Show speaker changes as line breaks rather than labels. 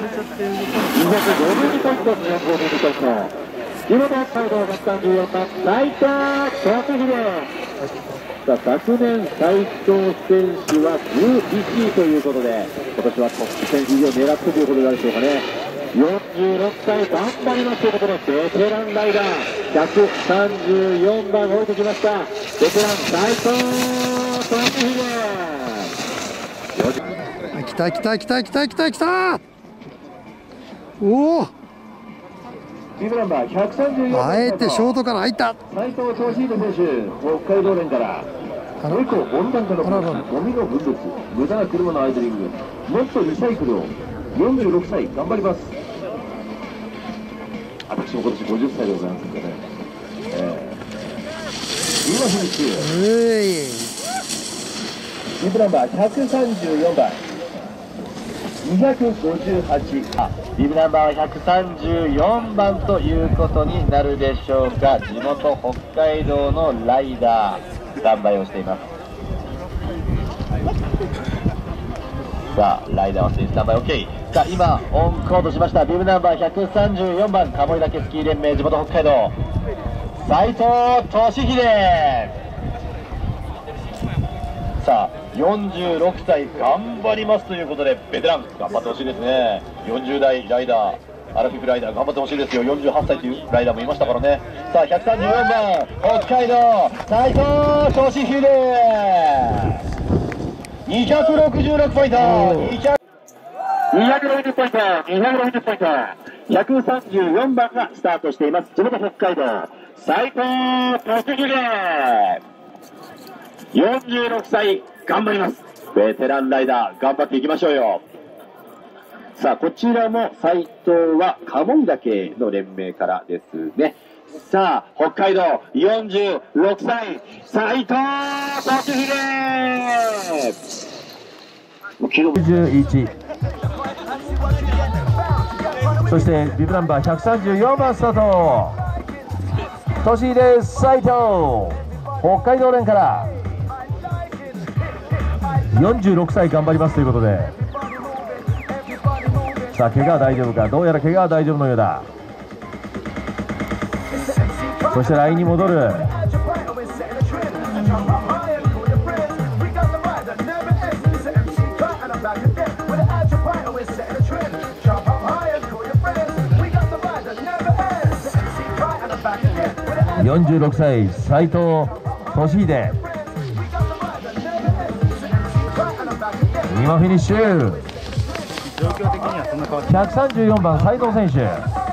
252ポイント、252ポイント。地元北海道134番、斉藤俊秀。さあ、昨年斉藤選手は11位ということで、今年はトップ10入りを狙ってということになるでしょうかね。46歳頑張りますということで、ベテランライダー134番降りてきました。ベテラン斉藤俊秀。
来た来た来た来た来た来た。おお、あえてショートから入った。
斉藤俊秀選手、北海道連からエコ温暖化のゴミの分別、無駄な車のアイドリング、もっとリサイクルを。46歳頑張ります。私も今年50歳でございますんでね、今フィニッシュ。リブナンバー134番258、リブナンバー134番ということになるでしょうか。地元北海道のライダースタンバイをしています。さあ、ライダーはすでにスタンバイ OK。 さあ、今オンコートしました。ビブナンバー134番鴨居岳スキー連盟地元北海道斉藤俊秀。さあ、46歳頑張りますということで、ベテラン頑張ってほしいですね。40代ライダー、アラフィフライダー頑張ってほしいですよ。48歳というライダーもいましたからね。さあ、134番北海道斉藤俊秀、266ポイント、260ポイント、260ポイント。134番がスタートしています。地元北海道斉藤俊秀、46歳頑張ります。ベテランライダー頑張っていきましょうよ。さあ、こちらも斉藤は鴨居岳の連盟からですね。さあ、北海道46歳斉藤俊秀、91。そしてビブナンバー134番スタート、俊秀斉藤、北海道連から46歳頑張りますということで、さあ、怪我は大丈夫か。どうやら怪我は大丈夫のようだ。そしてラインに戻る。46歳斉藤俊秀、今フィニッシュ。134番斉藤選手。